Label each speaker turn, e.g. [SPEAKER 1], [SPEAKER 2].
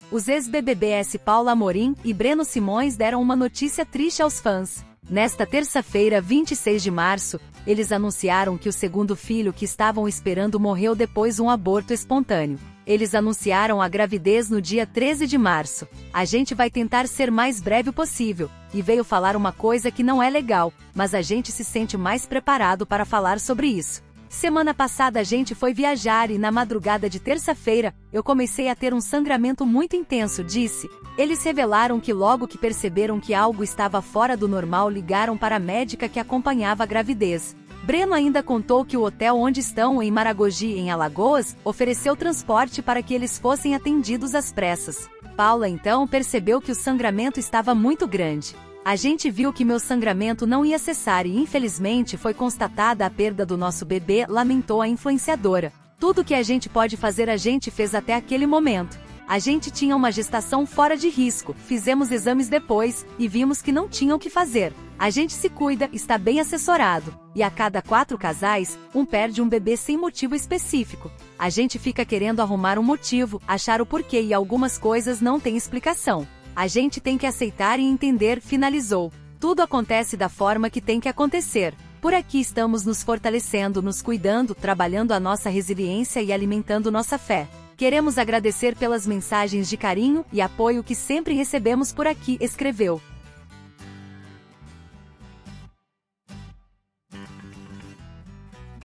[SPEAKER 1] Os ex-BBBs Paula Amorim e Breno Simões deram uma notícia triste aos fãs. Nesta terça-feira, 26 de março, eles anunciaram que o segundo filho que estavam esperando morreu depois de um aborto espontâneo. Eles anunciaram a gravidez no dia 13 de março. A gente vai tentar ser mais breve possível, e veio falar uma coisa que não é legal, mas a gente se sente mais preparado para falar sobre isso. Semana passada a gente foi viajar e na madrugada de terça-feira, eu comecei a ter um sangramento muito intenso, disse. Eles revelaram que logo que perceberam que algo estava fora do normal ligaram para a médica que acompanhava a gravidez. Breno ainda contou que o hotel onde estão, em Maragogi, em Alagoas, ofereceu transporte para que eles fossem atendidos às pressas. Paula então percebeu que o sangramento estava muito grande. A gente viu que meu sangramento não ia cessar e infelizmente foi constatada a perda do nosso bebê, lamentou a influenciadora. Tudo que a gente pode fazer a gente fez até aquele momento. A gente tinha uma gestação fora de risco, fizemos exames depois, e vimos que não tinha o que fazer. A gente se cuida, está bem assessorado, e a cada 4 casais, um perde um bebê sem motivo específico. A gente fica querendo arrumar um motivo, achar o porquê e algumas coisas não têm explicação. A gente tem que aceitar e entender, finalizou. Tudo acontece da forma que tem que acontecer. Por aqui estamos nos fortalecendo, nos cuidando, trabalhando a nossa resiliência e alimentando nossa fé. Queremos agradecer pelas mensagens de carinho e apoio que sempre recebemos por aqui, escreveu.